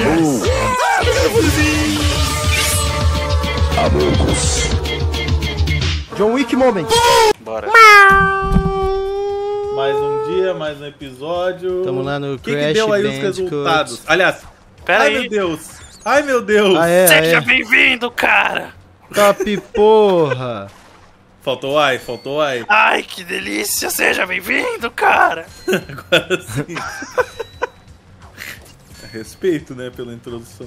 John Wick Moment. Bora. Mais um dia, mais um episódio. Tamo lá no Crash que deu aí os resultados? Aliás, Pera ai aí. meu Deus. Ai meu Deus. Seja bem-vindo, cara. Top porra. Faltou ai, faltou ai. Ai, que delícia. Seja bem-vindo, cara. Agora sim. Respeito, né, pela introdução.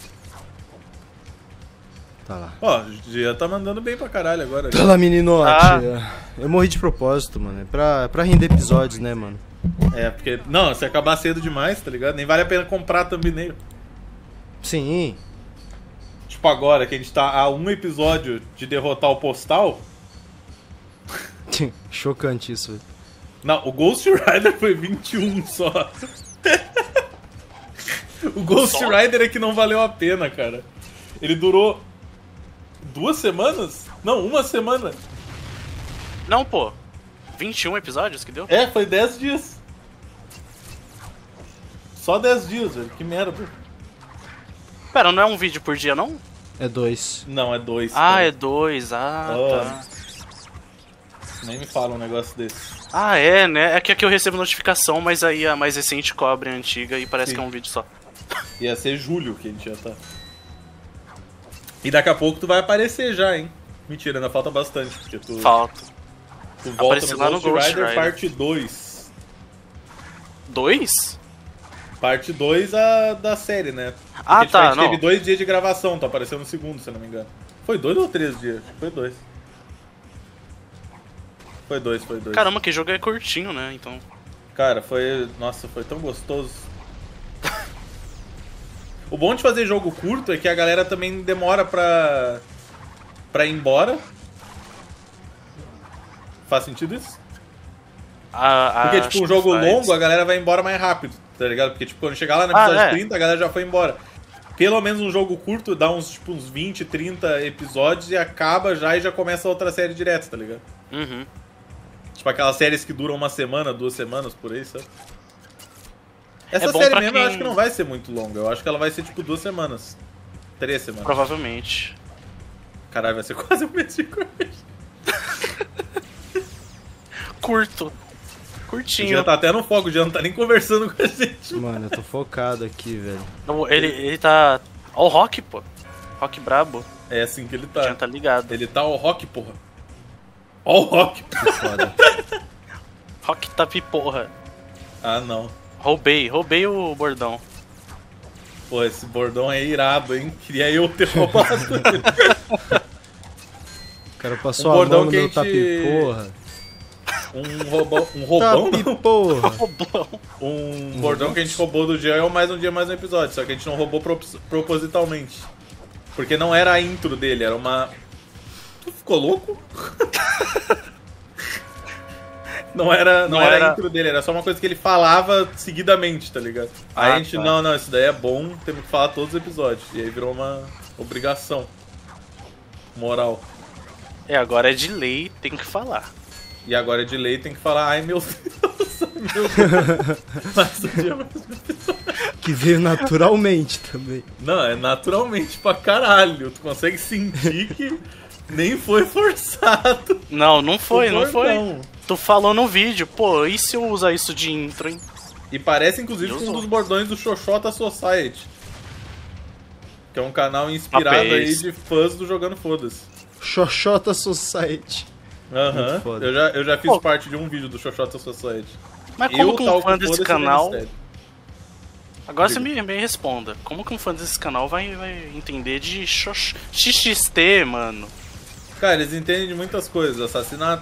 Tá lá. Ó, o Gia tá mandando bem pra caralho agora. Tá lá, meninote. Ah. Eu morri de propósito, mano. É pra render episódios, né, mano? É, porque... Não, se acabar cedo demais, tá ligado? Nem vale a pena comprar thumbnail. Sim. Tipo agora, que a gente tá a um episódio de derrotar o Postal. Chocante isso, velho. Não, o Ghost Rider foi 21 só. O Ghost Rider é que não valeu a pena, cara. Ele durou 2 semanas? Não, 1 semana. Não, pô. 21 episódios que deu? É, foi 10 dias. Só 10 dias, velho. Que merda. Pera, não é um vídeo por dia, não? É 2. Não, é 2. Ah, é 2. Ah, Oh. tá. Nem me fala um negócio desse. Ah, é, né? É que aqui eu recebo notificação, mas aí a mais recente cobre a antiga e parece Sim. que é um vídeo só. Ia ser julho que a gente já tá. E daqui a pouco tu vai aparecer já, hein? Mentira, ainda falta bastante. Porque tu, Falta. tu volta Apareci no lá no Ghost Ghost Rider Rider. parte 2. 2? Parte 2 da série, né? Porque, Ah, tipo, tá, a gente não. teve 2 dias de gravação, tá aparecendo no segundo, se eu não me engano. Foi 2 ou 3 dias? Foi 2. Foi 2. Caramba, que jogo é curtinho, né? Então. Cara, foi... Nossa, foi tão gostoso. O bom de fazer jogo curto é que a galera também demora pra ir embora. Faz sentido isso? Porque, tipo, um jogo longo, a galera vai embora mais rápido, tá ligado? Porque, tipo, quando chegar lá no episódio 30, a galera já foi embora. Pelo menos um jogo curto dá uns 20, 30 episódios e acaba já e já começa outra série direto, tá ligado? Uhum. Tipo aquelas séries que duram 1 semana, 2 semanas, por aí, sabe? Essa bom série pra mesmo eu quem- acho que não vai ser muito longa. Eu acho que ela vai ser, tipo, 2 semanas. 3 semanas. Provavelmente. Caralho, vai ser quase um mês de coisa. Curto. O Curtinho. Jean tá até no foco, o Jean não tá nem conversando com a gente. Mano, eu tô focado aqui, velho. Não, ele tá. Ó o Rock, pô. Rock brabo. É assim que ele Já tá. tá ligado. Ele tá ao rock, porra. Ó o rock. Que foda. Rock tá piporra. Ah, não. Roubei o bordão. Pô, esse bordão é irado, hein? Queria eu ter roubado. O cara passou Um a bordão mão no que a meu gente- tapiporra. Um roubão não. Tapiporra. Roubão. Um bordão que a gente roubou do Jean é o mais um dia, mais um episódio. Só que a gente não roubou propositalmente. Porque não era a intro dele, era uma... Tu ficou louco? Não era a intro dele, era só uma coisa que ele falava seguidamente, tá ligado? Aí a gente, tá. não, isso daí é bom, temos que falar todos os episódios. E aí virou uma obrigação moral. É, agora é de lei, tem que falar. E agora de lei tem que falar, ai meu Deus, meu Deus. Mais um dia, mais um episódio. Que veio naturalmente também. Não, é naturalmente pra caralho. Tu consegue sentir que nem foi forçado. Não foi, não foi. Não. Tu falou no vídeo, pô, e se eu usar isso de intro, hein? E parece, inclusive, Eu com um sou. dos bordões do Xoxota Society. Que é um canal inspirado aí Rapaz. de fãs do Jogando Foda-se. Xoxota Society. Aham. Muito foda. Eu já fiz Pô. parte de um vídeo do Xoxota Society. Mas como que um tal fã com desse Foda-se, canal... Ministério. Agora Diga. você me responda. Como que um fã desse canal vai entender de XXT, mano? Tá Cara, eles entendem de muitas coisas. Assassinato.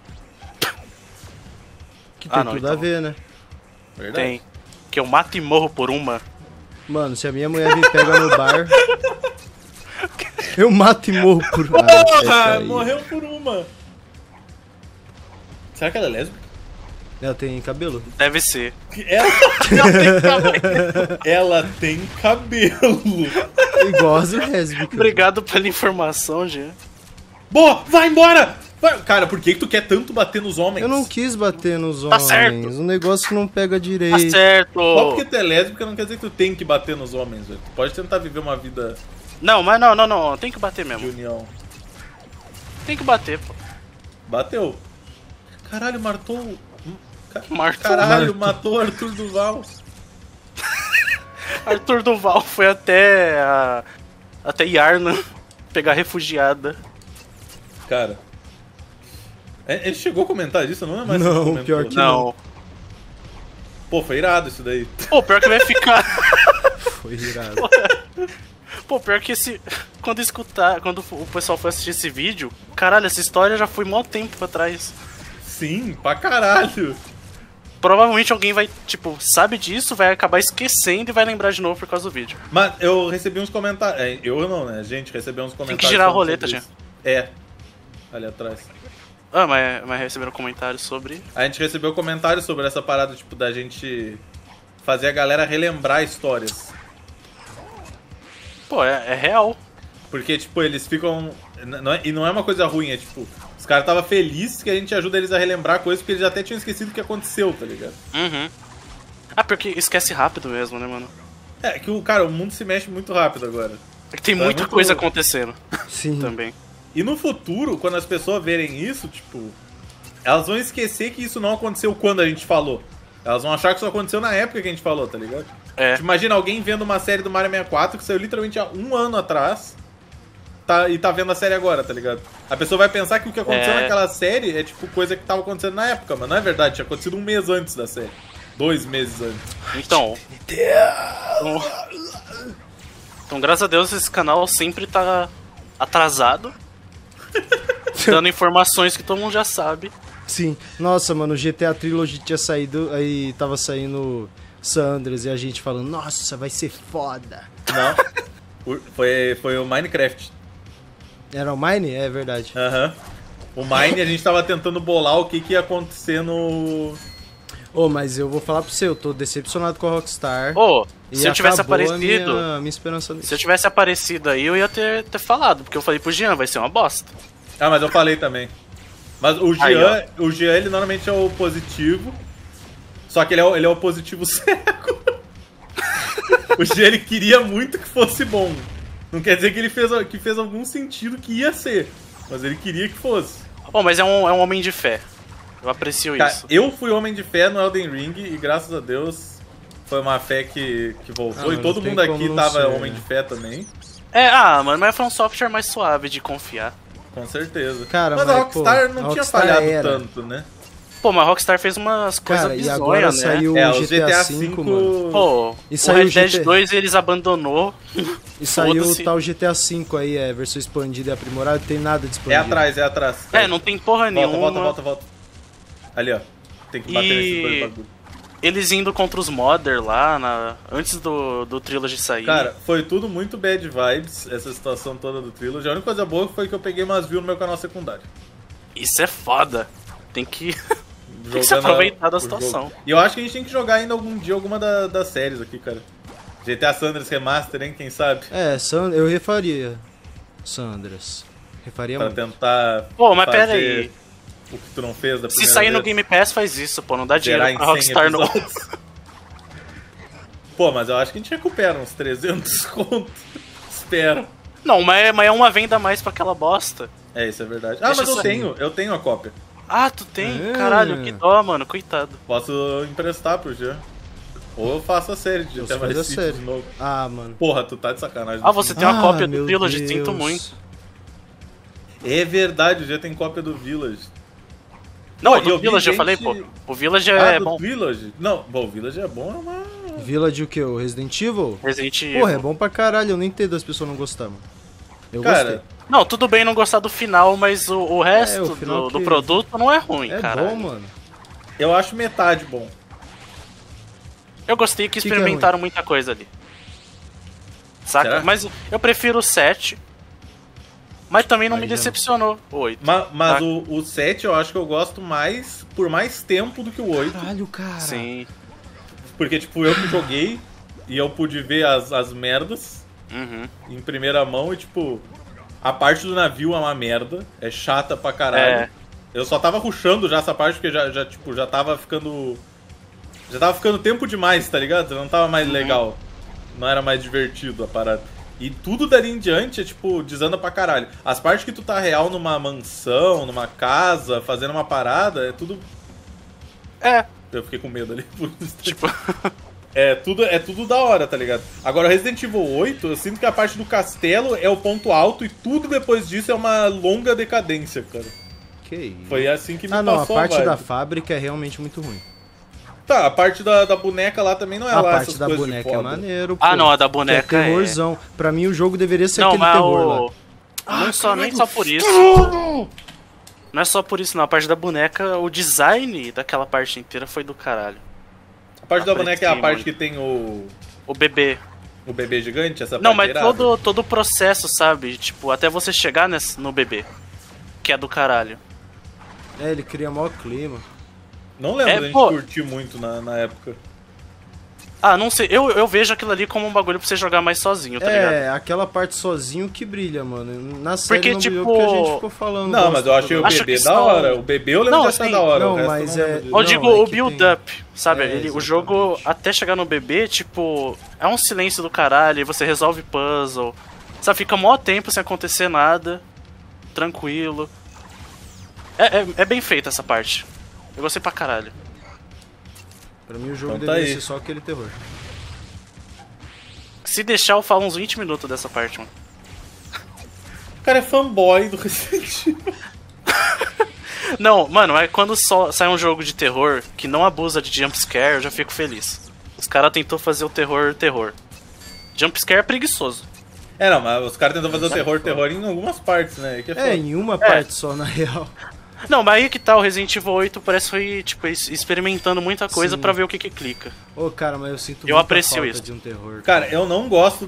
Que tem não, tudo então. a ver, né? Verdade. Tem. Que eu mato e morro por uma. Mano, se a minha mulher me pega no bar, eu mato e morro por... Ah, essa Porra! aí. Morreu por uma. Será que ela é lésbica? Ela tem cabelo? Deve ser. Ela tem cabelo. Igual as lésbicas. Obrigado pela informação, Jean. Boa, vai embora! Cara, por que tu quer tanto bater nos homens? Eu não quis bater nos Tá homens. certo. Um negócio que não pega direito. Tá certo. Só porque tu é lésbica não quer dizer que tu tem que bater nos homens, velho. Tu pode tentar viver uma vida Não, mas não. Tem que bater de mesmo. união. Tem que bater, pô. Bateu. Caralho, matou... Matou. Caralho, matou o Arthur Duval. Arthur Duval foi até Yarna pegar refugiada. Cara... Ele chegou a comentar disso? Eu não é mais Não, pior que não. Pô, foi irado isso daí. Pô, pior que vai ficar... Foi irado. Pô, pior que quando o pessoal for assistir esse vídeo, caralho, essa história já foi mó tempo atrás. Sim, pra caralho. Provavelmente alguém vai, tipo, sabe disso, vai acabar esquecendo e vai lembrar de novo por causa do vídeo. Mas eu recebi uns comentários... Eu não, né? A gente recebeu uns comentários... Tem que girar a roleta, já. Ali atrás. Ah, mas receberam comentários sobre... A gente recebeu comentários sobre essa parada, tipo, da gente fazer a galera relembrar histórias. Pô, é real. Porque, tipo, eles ficam... E não é uma coisa ruim, é tipo... Os caras estavam felizes que a gente ajuda eles a relembrar coisas porque eles até tinham esquecido o que aconteceu, tá ligado? Uhum. Ah, porque esquece rápido mesmo, né, mano? É, que o mundo se mexe muito rápido agora. É que tem muita coisa acontecendo. Sim. Também. E no futuro, quando as pessoas verem isso, tipo... Elas vão esquecer que isso não aconteceu quando a gente falou. Elas vão achar que isso aconteceu na época que a gente falou, tá ligado? É. Tipo, imagina alguém vendo uma série do Mario 64 que saiu literalmente há 1 ano atrás e tá vendo a série agora, tá ligado? A pessoa vai pensar que o que aconteceu naquela série é tipo coisa que tava acontecendo na época, mas não é verdade, tinha acontecido 1 mês antes da série. 2 meses antes. Então, graças a Deus esse canal sempre tá atrasado, dando informações que todo mundo já sabe. Sim. Nossa, mano, o GTA Trilogy tinha saído, aí tava saindo San Andreas e a gente falando, nossa, vai ser foda. Não, foi o Minecraft. Era o Mine? É verdade. Aham. O Mine a gente tava tentando bolar o que ia acontecer no... Mas eu vou falar pra você, eu tô decepcionado com a Rockstar. Se eu tivesse aparecido... A minha esperança nisso. Se eu tivesse aparecido aí, eu ia ter falado, porque eu falei pro Jean, vai ser uma bosta. Ah, mas eu falei também. Mas o Jean, ele normalmente é o positivo, só que ele é o positivo cego. O Jean, ele queria muito que fosse bom. Não quer dizer que ele fez algum sentido que ia ser, mas ele queria que fosse. Mas é um homem de fé. Eu aprecio isso. Eu fui homem de fé no Elden Ring e graças a Deus foi uma fé que voltou. E todo mundo aqui tava homem de fé também. Mano, mas foi um software mais suave de confiar. Com certeza. Cara, mas a Rockstar não tinha falhado tanto, né? Pô, mas a Rockstar fez umas coisas bizonhas, né? E agora saiu o GTA V, mano. Pô, e o Red Dead 2 eles abandonou. E saiu o tal GTA V aí, versão expandida e aprimorada, não tem nada disponível. É atrás. Não tem porra nenhuma. Volta. Ali, ó. Tem que bater nesses dois bagulho. Eles indo contra os modder lá, antes do Trilogy sair. Cara, foi tudo muito bad vibes, essa situação toda do Trilogy. A única coisa boa foi que eu peguei umas views no meu canal secundário. Isso é foda. Tem que se aproveitar da situação. E eu acho que a gente tem que jogar ainda algum dia alguma das séries aqui, cara. GTA San Andreas Remaster, hein? Quem sabe? Eu refaria San Andreas. Refaria pra muito. Tentar mas pera aí. O que tu não fez da primeira Se sair vez. no Game Pass, faz isso, pô. Não dá dinheiro pra Rockstar, não. Pô, mas eu acho que a gente recupera uns 300 conto. Espero. Não, mas é uma venda a mais pra aquela bosta. Isso é verdade. Mas eu tenho a cópia. Ah, tu tem? Caralho, que dó, mano. Coitado. Posso emprestar pro Jean. Ou eu faço a série de GTA Vice City de novo. Mano. Porra, tu tá de sacanagem. Você tem uma cópia do Village, sinto muito. É verdade, o Jean tem cópia do Village. Não, do Village eu falei, pô. O Village é bom. Village? Não, o Village é bom, mas... Village o que? O Resident Evil? Resident Evil. Porra, é bom pra caralho, eu não entendo as pessoas não gostar, mano. Eu gostei. Não, tudo bem não gostar do final, mas o resto do produto não é ruim, cara. É bom, mano. Eu acho metade bom. Eu gostei que experimentaram muita coisa ali. Saca? Será? Mas eu prefiro o 7. Mas também não me decepcionou o 8. Mas o 7 eu acho que eu gosto mais por mais tempo do que o 8. Caralho, cara. Sim. Porque, tipo, eu que joguei e eu pude ver as merdas em primeira mão e, tipo, a parte do navio é uma merda. É chata pra caralho. Eu só tava rushando já essa parte, porque já tava ficando... Já tava ficando tempo demais, tá ligado? Não tava mais legal. Não era mais divertido a parada. E tudo dali em diante é, tipo, desanda pra caralho. As partes que tu tá real numa mansão, numa casa, fazendo uma parada, é tudo... Eu fiquei com medo ali. Por isso. Tipo... É tudo da hora, tá ligado? Agora, Resident Evil 8, eu sinto que a parte do castelo é o ponto alto e tudo depois disso é uma longa decadência, cara. Que isso? Foi assim que me passou a parte vibe. Da fábrica é realmente muito ruim. Tá, a parte da boneca lá também não é lá essas coisas de foda. A parte da boneca é maneiro, pô. Ah, não, a da boneca é terrorzão. Pra mim o jogo deveria ser não, aquele terror lá. Nem só por isso. Não é só por isso, não. A parte da boneca, o design daquela parte inteira foi do caralho. A parte da boneca é a parte que tem o bebê. O bebê gigante? Essa parte não, mas todo o processo, sabe? Tipo, até você chegar no bebê. Que é do caralho. Ele cria maior clima. Não lembro da gente curtir muito na época. Ah, não sei. Eu vejo aquilo ali como um bagulho pra você jogar mais sozinho, tá ligado? É, aquela parte sozinho que brilha, mano. Na série porque, não tipo... brilhou porque a gente ficou falando. Não, mas eu achei o bebê da hora. O bebê eu lembro de achar da hora. Não, mas eu digo o build-up, sabe? O jogo, até chegar no bebê, tipo... É um silêncio do caralho, e você resolve puzzle. Sabe, fica mó tempo sem acontecer nada. Tranquilo. É bem feita essa parte. Eu gostei pra caralho. Pra mim o jogo deveria ser só aquele terror. Se deixar, eu falo uns 20 minutos dessa parte, mano. O cara é fanboy do Resident Evil. Não, mano, é quando sai um jogo de terror que não abusa de jumpscare, eu já fico feliz. Os caras tentou fazer o terror. Jumpscare é preguiçoso. Não, mas os caras tentam fazer o terror em algumas partes, né? Que em uma parte só, na real. Não, mas aí que tá, o Resident Evil 8 parece que foi, tipo, experimentando muita coisa pra ver o que clica. Ô, cara, mas eu sinto muita falta isso. de um terror. Cara, eu não gosto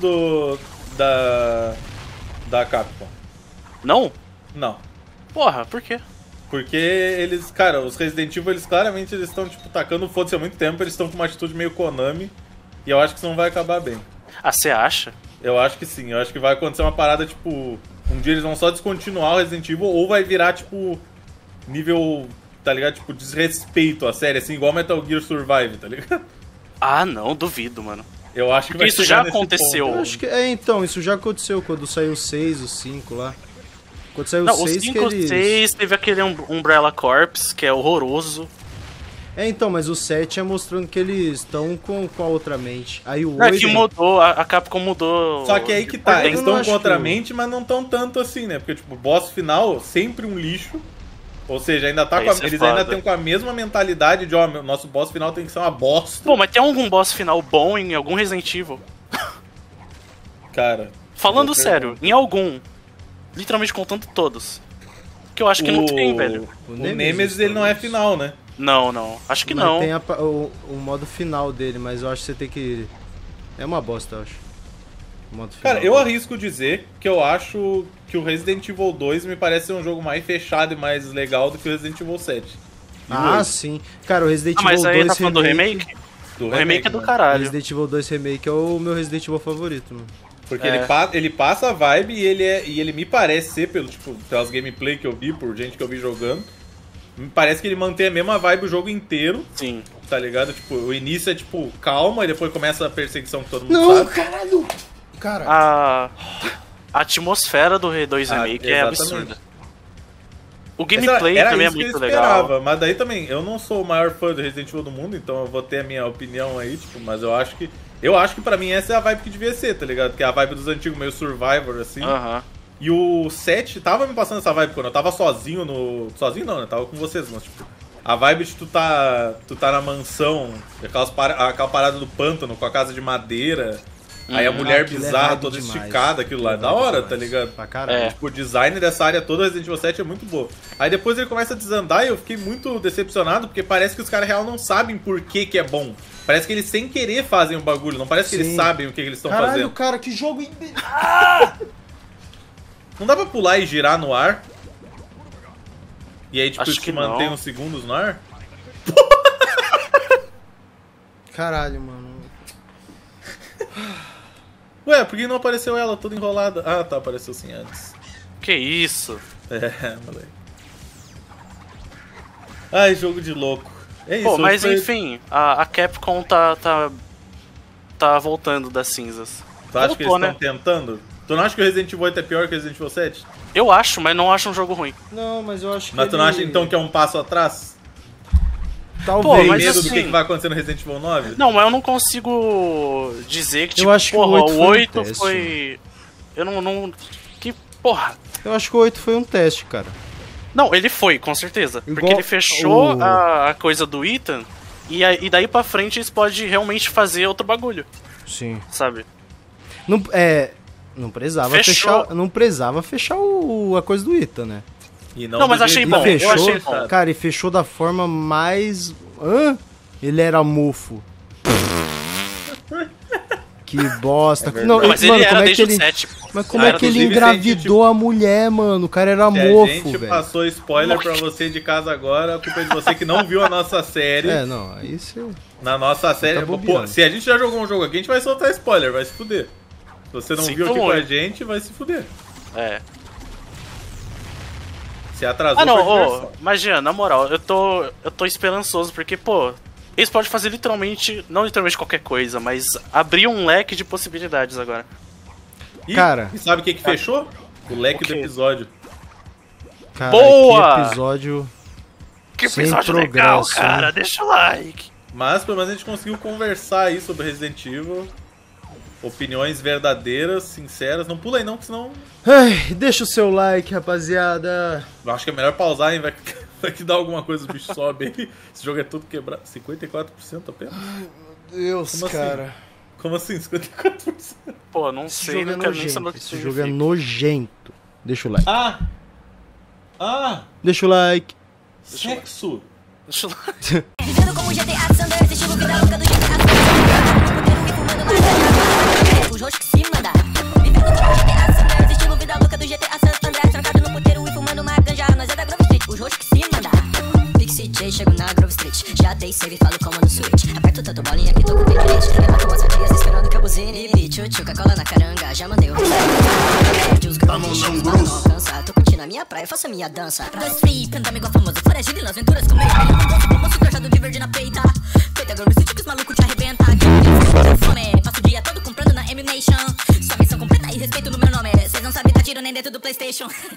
da Capcom. Não? Não. Porra, por quê? Porque eles, cara, os Resident Evil, eles claramente estão, tipo, tacando foda-se há muito tempo, eles estão com uma atitude meio Konami, e eu acho que isso não vai acabar bem. Ah, você acha? Eu acho que sim, eu acho que vai acontecer uma parada, tipo, um dia eles vão só descontinuar o Resident Evil, ou vai virar, tipo... nível, tá ligado? Tipo, desrespeito à série, assim, igual Metal Gear Survive, tá ligado? Ah, não, duvido, mano. Eu acho que vai isso já aconteceu. Eu acho que, então, isso já aconteceu quando saiu o 6, o 5 lá. Quando saiu o 6 o 5 e o 6 teve aquele Umbrella Corps, que é horroroso. Então, mas o 7 é mostrando que eles estão com a outra mente. Aí o 8... É que mudou, a Capcom mudou... Só que aí que tá, eles estão com outra mente, mas não estão tanto assim, né? Porque, tipo, o boss final, sempre um lixo. Ou seja, ainda tá eles ainda estão com a mesma mentalidade de, nosso boss final tem que ser uma bosta. Pô, mas tem algum boss final bom em algum Resident Evil? Cara... Falando sério, em algum. Literalmente contando todos. Que eu acho que não tem, velho. O Nemesis, ele não é final, né? Não. Acho que não. Tem o modo final dele, mas eu acho que você tem que... É uma bosta, eu acho. Cara, eu arrisco dizer que eu acho que o Resident Evil 2 me parece ser um jogo mais fechado e mais legal do que o Resident Evil 7. Sim. Cara, o Resident Evil 2 mas aí tá falando do remake? O remake é do caralho. Resident Evil 2 Remake é o meu Resident Evil favorito, mano. Porque ele passa a vibe e ele me parece ser, pelas gameplay que eu vi, por gente que eu vi jogando, me parece que ele mantém a mesma vibe o jogo inteiro. Sim. Tá ligado? Tipo, o início é tipo calma e depois começa a perseguição que todo mundo sabe. Caralho! Cara. A atmosfera do 2 Remake é absurda. O gameplay também é muito legal. Mas daí também, eu não sou o maior fã do Resident Evil do mundo, então eu vou ter a minha opinião aí, tipo, mas eu acho que pra mim essa é a vibe que devia ser, tá ligado? Que é a vibe dos antigos, meio Survivor, assim. E o 7 tava me passando essa vibe quando eu tava sozinho no... Sozinho não, né? Tava com vocês, mas tipo... A vibe de tu tá na mansão, aquela parada do pântano com a casa de madeira... Aí a mulher bizarra, toda esticada, aquilo lá é da hora, tá ligado? Pra caralho. Tipo, o design dessa área toda Resident Evil 7 é muito boa. Aí depois ele começa a desandar e eu fiquei muito decepcionado, porque parece que os caras real não sabem por que é bom. Parece que eles sem querer fazem um bagulho, não parece que eles sabem o que eles estão fazendo. Caralho, cara, que jogo... Não dá pra pular e girar no ar? E aí, tipo, Acho isso que te mantém não. uns segundos no ar? Caralho, mano. Ué, por que não apareceu ela toda enrolada? Ah, tá, apareceu sim antes. Que isso? Moleque. Ai, jogo de louco. É isso. Pô, mas enfim, a Capcom tá voltando das cinzas. Tu acha que eles estão tentando? Tu não acha que o Resident Evil 8 é pior que o Resident Evil 7? Eu acho, mas não acho um jogo ruim. Não, mas eu acho que Mas tu não acha então que é um passo atrás? Talvez. Pô, Tem mas medo assim, do que vai acontecer no Resident Evil 9? Não, mas eu não consigo dizer que, tipo, eu acho que porra, o 8 foi... Eu não... Que porra... Eu acho que o 8 foi um teste, cara. Não, ele foi, com certeza. Igual porque ele fechou a coisa do Ethan e daí pra frente eles podem realmente fazer outro bagulho. Sim. Sabe? Não precisava fechar. Não precisava fechar a coisa do Ethan, né? E não, mas achei bom. Fechou, eu achei bom. Cara, e fechou da forma mais. Ele era mofo. Que bosta. Não, mas mano, ele era como é desde que ele... o 7, pô. Mas como é que ele engravidou a mulher, mano? O cara era mofo, velho. Se a gente passou spoiler pra você de casa agora, a culpa é de você que não viu a nossa série. Não, aí você... Na nossa série... Pô, se a gente já jogou um jogo aqui, a gente vai soltar spoiler, vai se fuder. Se você não viu aqui com a gente, vai se fuder. Se atrasou, não, imagina, na moral, eu tô esperançoso, porque, pô, eles podem fazer literalmente, não literalmente qualquer coisa, mas abrir um leque de possibilidades agora. Cara, e sabe o que fechou? O leque do episódio. Cara, boa! Que episódio legal, cara, deixa o like. Mas pelo menos a gente conseguiu conversar aí sobre Resident Evil. Opiniões verdadeiras, sinceras. Não pula aí não, que senão... Ai, deixa o seu like, rapaziada. Eu acho que é melhor pausar, hein? Vai que dá alguma coisa, o bicho sobe aí. Esse jogo é todo quebrado. 54% apenas? Ai, meu Deus, como cara. Assim? Como assim, 54%? Pô, não sei, não quero nem saber o que esse jogo é nojento. Deixa o like. Deixa o like. Sexo. Deixa o like. Vivendo como GTA Sanders, estilo vida louca do GTA Os roxos que se manda. Vivendo como GTA Sanders, estilo vida louca do GTA Sanders. Trancado no puteiro e fumando uma ganja. Nós é da Grove Street, os roxos que se manda. Pixie J, chego na Grove Street. Já dei save e falo como no Switch. Aperto tanto bolinha que tô com tendinite. Levanto umas fatias esperando que eu buzine. Tchutchuca, cola na caranga, já mandei o tô curtindo a minha praia, faço a minha dança. 2 free, cantando igual famoso. Foragido nas aventuras com meio. Moço trajado de verde na peita. Feita Grove Street que os malucos te arrebenta. Fome, passo o dia todo comprando na M-Nation. Sua missão completa e respeito no meu nome. Cês não sabem dar tiro nem dentro do PlayStation.